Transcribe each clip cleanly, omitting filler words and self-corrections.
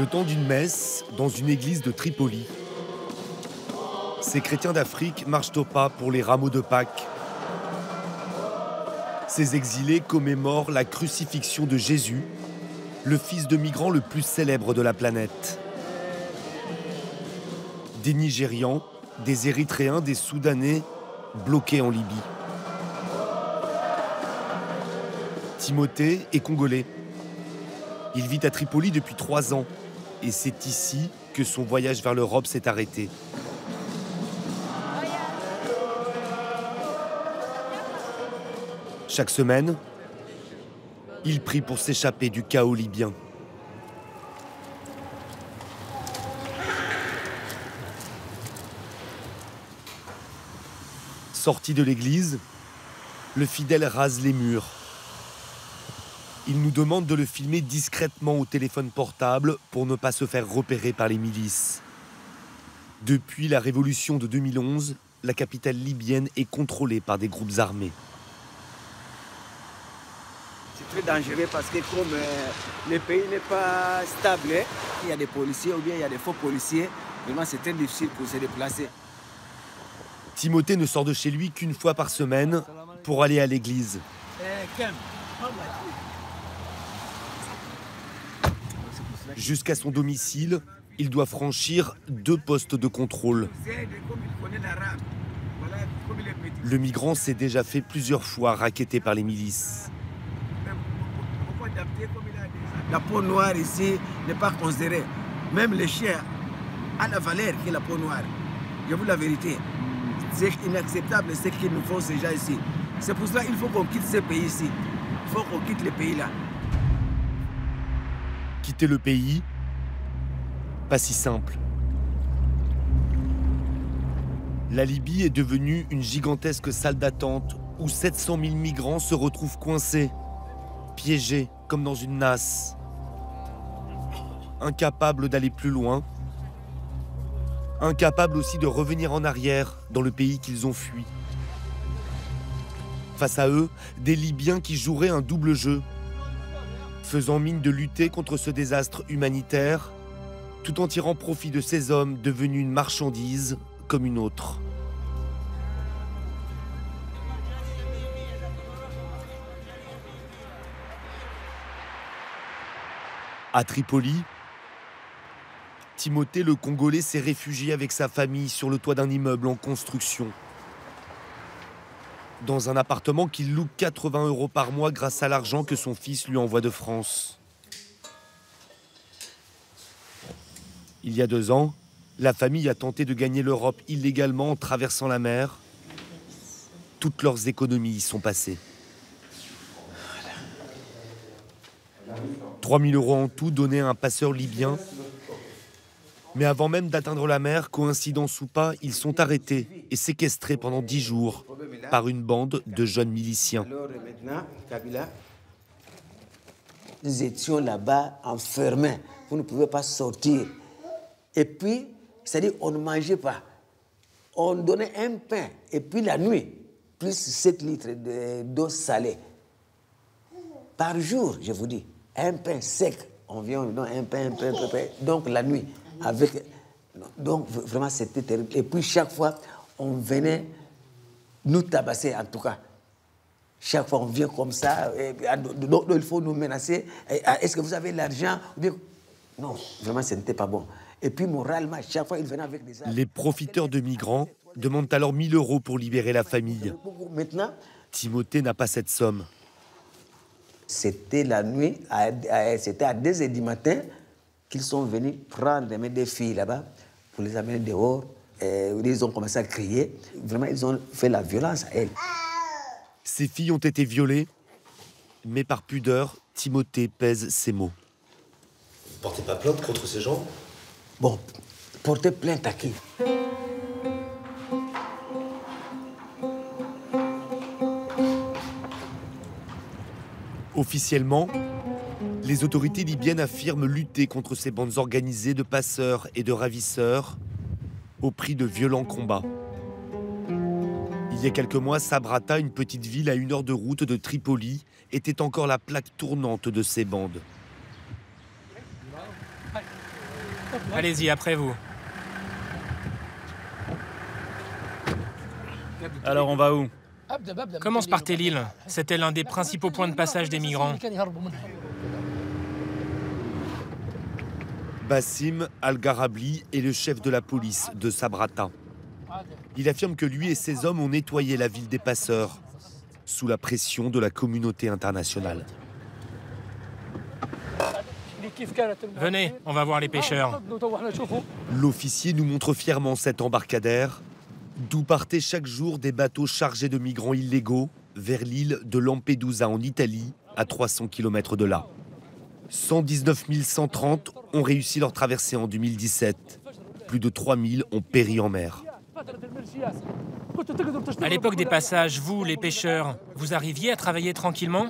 Le temps d'une messe dans une église de Tripoli. Ces chrétiens d'Afrique marchent au pas pour les rameaux de Pâques. Ces exilés commémorent la crucifixion de Jésus, le fils de migrants le plus célèbre de la planète. Des Nigérians, des Érythréens, des Soudanais bloqués en Libye. Timothée est congolais. Il vit à Tripoli depuis 3 ans et c'est ici que son voyage vers l'Europe s'est arrêté. Chaque semaine, il prie pour s'échapper du chaos libyen. Sorti de l'église, le fidèle rase les murs. Il nous demande de le filmer discrètement au téléphone portable pour ne pas se faire repérer par les milices. Depuis la révolution de 2011, la capitale libyenne est contrôlée par des groupes armés. C'est très dangereux parce que comme le pays n'est pas stable, il y a des policiers ou bien il y a des faux policiers, vraiment c'est très difficile pour se déplacer. Timothée ne sort de chez lui qu'une fois par semaine pour aller à l'église. Jusqu'à son domicile, il doit franchir 2 postes de contrôle. Le migrant s'est déjà fait plusieurs fois racketter par les milices. La peau noire ici n'est pas considérée. Même les chiens ont la valeur que la peau noire. Je vous la vérité. C'est inacceptable ce qu'ils nous font ces gens ici. C'est pour cela qu'il faut qu'on quitte ce pays ici. Il faut qu'on quitte le pays là. Quitter le pays, pas si simple. La Libye est devenue une gigantesque salle d'attente où 700 000 migrants se retrouvent coincés, piégés comme dans une nasse, incapables d'aller plus loin, incapables aussi de revenir en arrière dans le pays qu'ils ont fui. Face à eux, des Libyens qui joueraient un double jeu, faisant mine de lutter contre ce désastre humanitaire, tout en tirant profit de ces hommes devenus une marchandise comme une autre. À Tripoli, Timothée le Congolais s'est réfugié avec sa famille sur le toit d'un immeuble en construction. Dans un appartement qu'il loue 80 € par mois grâce à l'argent que son fils lui envoie de France. Il y a 2 ans, la famille a tenté de gagner l'Europe illégalement en traversant la mer. Toutes leurs économies y sont passées. 3 000 € en tout donnés à un passeur libyen. Mais avant même d'atteindre la mer, coïncidence ou pas, ils sont arrêtés et séquestrés pendant 10 jours par une bande de jeunes miliciens. Nous étions là-bas enfermés. Vous ne pouvez pas sortir. Et puis, c'est-à-dire on ne mangeait pas. On donnait un pain. Et puis la nuit, plus 7 litres d'eau salée. Par jour, je vous dis. Un pain sec. On vient, on donne un pain. Donc la nuit. Donc vraiment c'était terrible. Et puis chaque fois, on venait nous tabasser en tout cas. Chaque fois on vient comme ça, donc il faut nous menacer. Est-ce que vous avez l'argent? Non, vraiment ce n'était pas bon. Et puis moralement, chaque fois ils venaient avec des armes. Les profiteurs de migrants demandent alors 1 000 € pour libérer la famille. Maintenant, Timothée n'a pas cette somme. C'était la nuit, c'était à 2 h du matin qu'ils sont venus prendre des filles là-bas pour les amener dehors. Ils ont commencé à crier. Vraiment, ils ont fait la violence à elles. Ces filles ont été violées, mais par pudeur, Timothée pèse ses mots. Vous portez pas plainte contre ces gens? Bon, porter plainte à qui? Officiellement, les autorités libyennes affirment lutter contre ces bandes organisées de passeurs et de ravisseurs au prix de violents combats. Il y a quelques mois, Sabrata, une petite ville à 1 heure de route de Tripoli, était encore la plaque tournante de ces bandes. Allez-y, après vous. Alors on va où? Commence par Tel Île. C'était l'un des principaux points de passage des migrants. Bassim Al-Garabli est le chef de la police de Sabrata. Il affirme que lui et ses hommes ont nettoyé la ville des passeurs, sous la pression de la communauté internationale. Venez, on va voir les pêcheurs. L'officier nous montre fièrement cet embarcadère, d'où partaient chaque jour des bateaux chargés de migrants illégaux vers l'île de Lampedusa en Italie, à 300 km de là. 119 130 ont réussi leur traversée en 2017. Plus de 3000 ont péri en mer. À l'époque des passages, vous, les pêcheurs, vous arriviez à travailler tranquillement?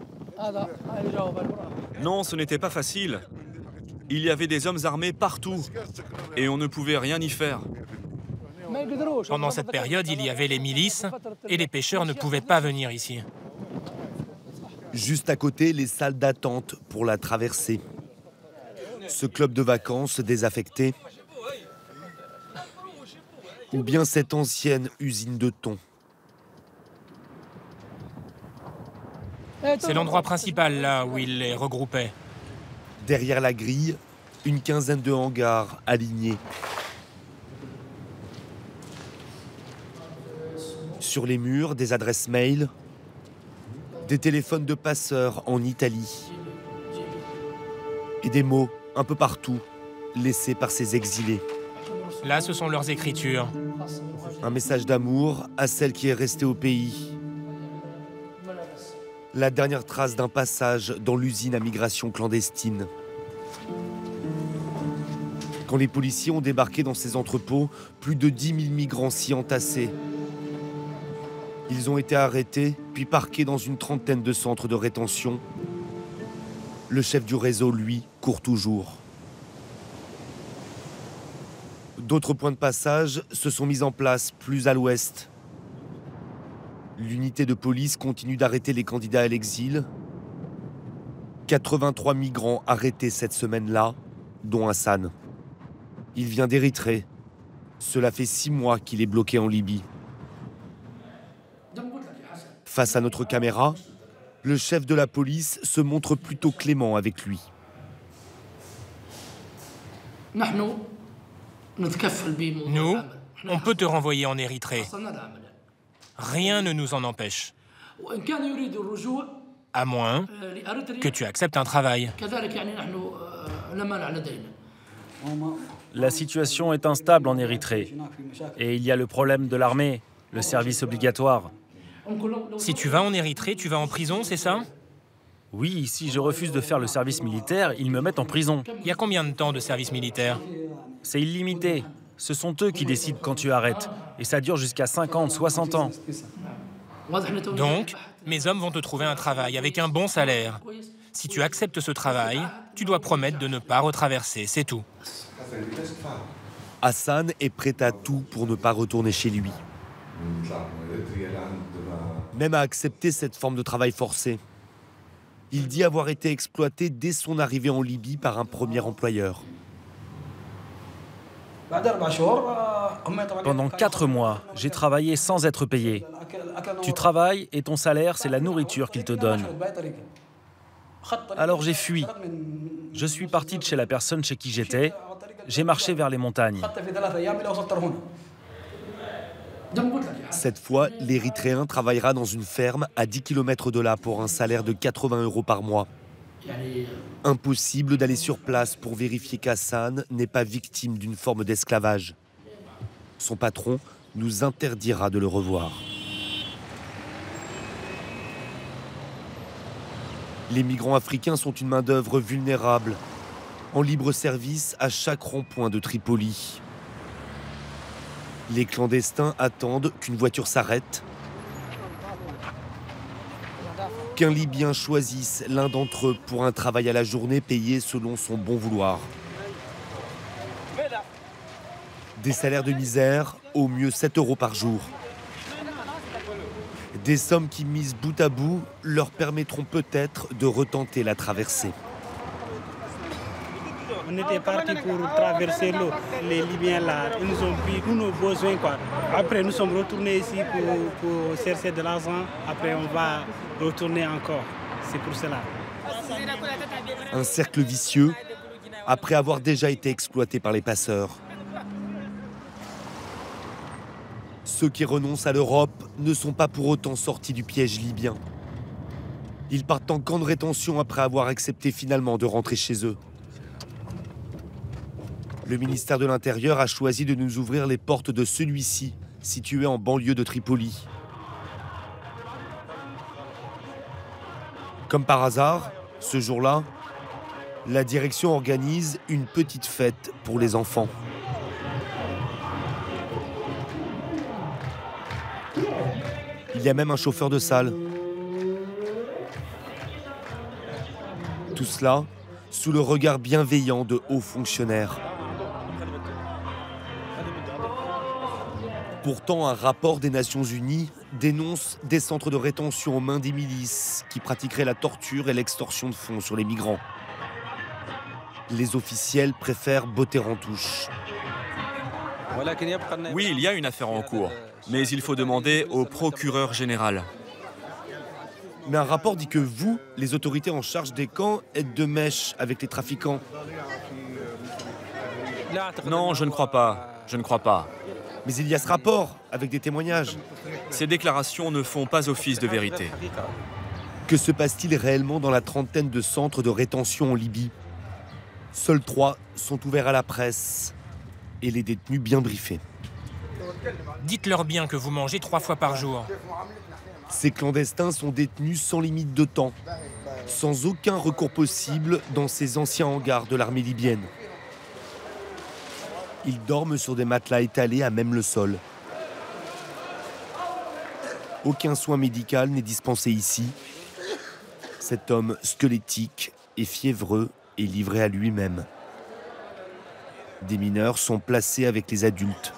Non, ce n'était pas facile. Il y avait des hommes armés partout et on ne pouvait rien y faire. Pendant cette période, il y avait les milices et les pêcheurs ne pouvaient pas venir ici. Juste à côté, les salles d'attente pour la traversée. Ce club de vacances désaffecté. Ou bien cette ancienne usine de thon. C'est l'endroit principal, là, où ils les regroupaient. Derrière la grille, une quinzaine de hangars alignés. Sur les murs, des adresses mail, des téléphones de passeurs en Italie. Et des mots un peu partout, laissés par ces exilés. Là, ce sont leurs écritures. Un message d'amour à celle qui est restée au pays. La dernière trace d'un passage dans l'usine à migration clandestine. Quand les policiers ont débarqué dans ces entrepôts, plus de 10 000 migrants s'y entassaient. Ils ont été arrêtés, puis parqués dans une trentaine de centres de rétention. Le chef du réseau, lui, court toujours. D'autres points de passage se sont mis en place plus à l'ouest. L'unité de police continue d'arrêter les candidats à l'exil. 83 migrants arrêtés cette semaine-là, dont Hassan. Il vient d'Érythrée. Cela fait 6 mois qu'il est bloqué en Libye. Face à notre caméra, le chef de la police se montre plutôt clément avec lui. Nous, on peut te renvoyer en Érythrée. Rien ne nous en empêche. À moins que tu acceptes un travail. La situation est instable en Érythrée. Et il y a le problème de l'armée, le service obligatoire. Si tu vas en Érythrée, tu vas en prison, c'est ça? Oui, si je refuse de faire le service militaire, ils me mettent en prison. Il y a combien de temps de service militaire? C'est illimité. Ce sont eux qui décident quand tu arrêtes. Et ça dure jusqu'à 50, 60 ans. Donc, mes hommes vont te trouver un travail avec un bon salaire. Si tu acceptes ce travail, tu dois promettre de ne pas retraverser, c'est tout. Hassan est prêt à tout pour ne pas retourner chez lui. Même à accepter cette forme de travail forcé. Il dit avoir été exploité dès son arrivée en Libye par un premier employeur. Pendant 4 mois, j'ai travaillé sans être payé. Tu travailles et ton salaire, c'est la nourriture qu'ils te donnent. Alors j'ai fui. Je suis parti de chez la personne chez qui j'étais. J'ai marché vers les montagnes. Cette fois, l'Érythréen travaillera dans une ferme à 10 km de là pour un salaire de 80 € par mois. Impossible d'aller sur place pour vérifier qu'Hassan n'est pas victime d'une forme d'esclavage. Son patron nous interdira de le revoir. Les migrants africains sont une main-d'œuvre vulnérable, en libre service à chaque rond-point de Tripoli. Les clandestins attendent qu'une voiture s'arrête, qu'un Libyen choisisse l'un d'entre eux pour un travail à la journée payé selon son bon vouloir. Des salaires de misère, au mieux 7 € par jour. Des sommes qui, mises bout à bout, leur permettront peut-être de retenter la traversée. On était partis pour traverser l'eau. Les Libyens, là, ils nous ont pris tous nos besoins, quoi. Après, nous sommes retournés ici pour chercher de l'argent. Après, on va retourner encore. C'est pour cela. Un cercle vicieux, après avoir déjà été exploité par les passeurs. Ceux qui renoncent à l'Europe ne sont pas pour autant sortis du piège libyen. Ils partent en camp de rétention après avoir accepté finalement de rentrer chez eux. Le ministère de l'Intérieur a choisi de nous ouvrir les portes de celui-ci, situé en banlieue de Tripoli. Comme par hasard, ce jour-là, la direction organise une petite fête pour les enfants. Il y a même un chauffeur de salle. Tout cela sous le regard bienveillant de hauts fonctionnaires. Pourtant, un rapport des Nations Unies dénonce des centres de rétention aux mains des milices qui pratiqueraient la torture et l'extorsion de fonds sur les migrants. Les officiels préfèrent botter en touche. Oui, il y a une affaire en cours, mais il faut demander au procureur général. Mais un rapport dit que vous, les autorités en charge des camps, êtes de mèche avec les trafiquants. Non, je ne crois pas. Je ne crois pas. Mais il y a ce rapport, avec des témoignages. Ces déclarations ne font pas office de vérité. Que se passe-t-il réellement dans la trentaine de centres de rétention en Libye? Seuls 3 sont ouverts à la presse et les détenus bien briefés. Dites-leur bien que vous mangez 3 fois par jour. Ces clandestins sont détenus sans limite de temps, sans aucun recours possible dans ces anciens hangars de l'armée libyenne. Ils dorment sur des matelas étalés à même le sol. Aucun soin médical n'est dispensé ici. Cet homme squelettique et fiévreux est livré à lui-même. Des mineurs sont placés avec les adultes.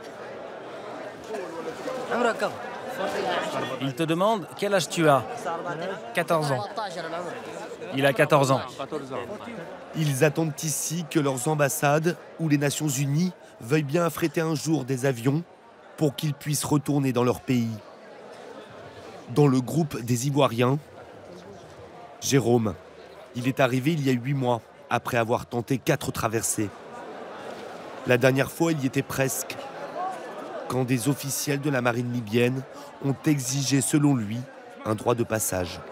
Il te demande quel âge tu as. 14 ans. Il a 14 ans. Ils attendent ici que leurs ambassades ou les Nations Unies veuillent bien affréter un jour des avions pour qu'ils puissent retourner dans leur pays. Dans le groupe des Ivoiriens, Jérôme, il est arrivé il y a 8 mois, après avoir tenté 4 traversées. La dernière fois, il y était presque, quand des officiels de la marine libyenne ont exigé, selon lui, un droit de passage.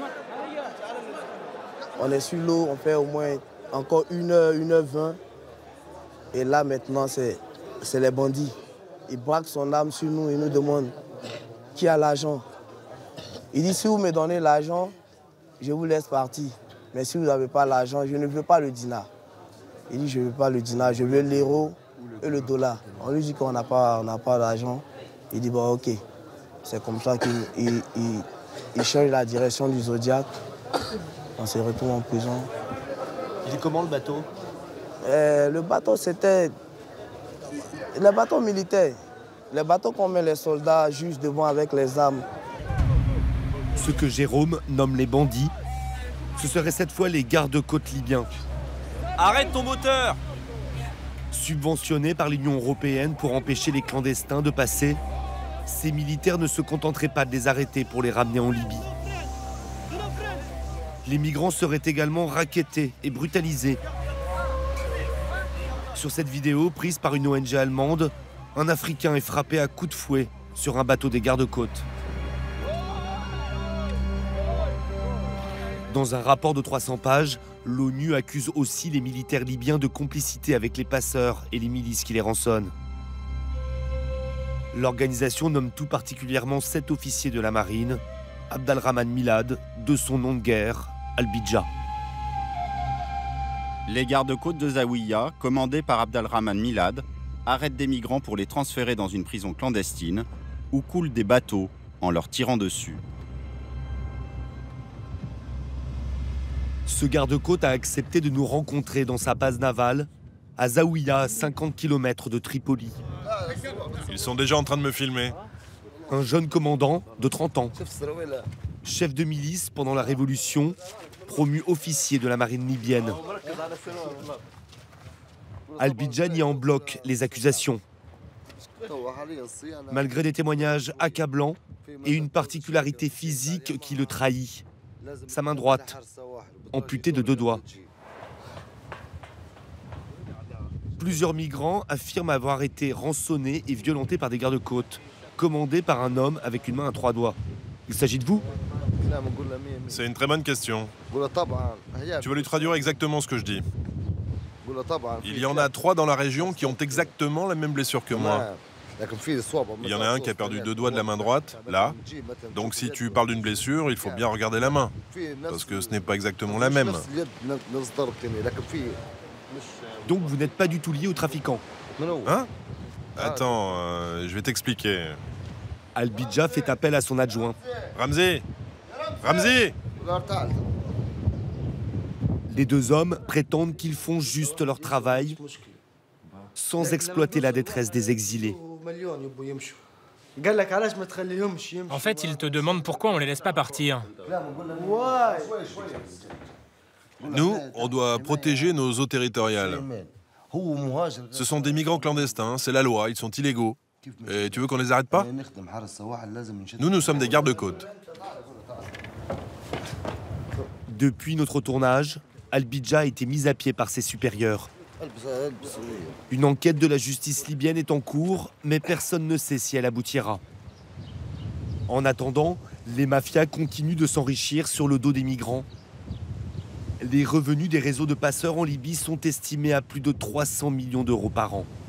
On est sur l'eau, on fait au moins encore 1h20. Et là, maintenant, c'est les bandits. Ils braquent son arme sur nous et nous demandent qui a l'argent. Il dit, si vous me donnez l'argent, je vous laisse partir. Mais si vous n'avez pas l'argent, je ne veux pas le dinar. Il dit, je ne veux pas le dinar, je veux l'euro et le dollar. On lui dit qu'on n'a pas d'argent. Il dit, bon, ok. C'est comme ça qu'il change la direction du Zodiac. On se retrouve en prison. Il est comment le bateau? Le bateau, c'était le bateau militaire. Le bateau qu'on met les soldats juste devant avec les armes. Ce que Jérôme nomme les bandits, ce seraient cette fois les gardes-côtes libyens. Arrête ton moteur! Subventionnés par l'Union européenne pour empêcher les clandestins de passer, ces militaires ne se contenteraient pas de les arrêter pour les ramener en Libye. Les migrants seraient également rackettés et brutalisés. Sur cette vidéo, prise par une ONG allemande, un Africain est frappé à coups de fouet sur un bateau des gardes-côtes. Dans un rapport de 300 pages, l'ONU accuse aussi les militaires libyens de complicité avec les passeurs et les milices qui les rançonnent. L'organisation nomme tout particulièrement 7 officiers de la marine, Abdelrahman Milad, de son nom de guerre, Al-Bidja. Les gardes-côtes de Zawiya, commandés par Abdelrahman Milad, arrêtent des migrants pour les transférer dans une prison clandestine où coulent des bateaux en leur tirant dessus. Ce garde-côte a accepté de nous rencontrer dans sa base navale, à Zawiya, à 50 km de Tripoli. Ils sont déjà en train de me filmer. Un jeune commandant de 30 ans, chef de milice pendant la Révolution, promu officier de la marine libyenne. Al-Bidja nie en bloc les accusations. Malgré des témoignages accablants et une particularité physique qui le trahit, sa main droite, amputée de 2 doigts. Plusieurs migrants affirment avoir été rançonnés et violentés par des gardes-côtes, commandés par un homme avec une main à 3 doigts. Il s'agit de vous? C'est une très bonne question. Tu vas lui traduire exactement ce que je dis. Il y en a 3 dans la région qui ont exactement la même blessure que moi. Il y en a un qui a perdu 2 doigts de la main droite, là. Donc si tu parles d'une blessure, il faut bien regarder la main. Parce que ce n'est pas exactement la même. Donc vous n'êtes pas du tout lié aux trafiquants? Hein? Attends, je vais t'expliquer. Al-Bidja fait appel à son adjoint. Ramzi! Ramzi! Les 2 hommes prétendent qu'ils font juste leur travail, sans exploiter la détresse des exilés. En fait, ils te demandent pourquoi on les laisse pas partir. Nous, on doit protéger nos eaux territoriales. Ce sont des migrants clandestins, c'est la loi, ils sont illégaux. Et tu veux qu'on les arrête pas? Nous sommes des gardes-côtes. Depuis notre tournage, Al-Bidja a été mis à pied par ses supérieurs. Une enquête de la justice libyenne est en cours, mais personne ne sait si elle aboutira. En attendant, les mafias continuent de s'enrichir sur le dos des migrants. Les revenus des réseaux de passeurs en Libye sont estimés à plus de 300 millions d'euros par an.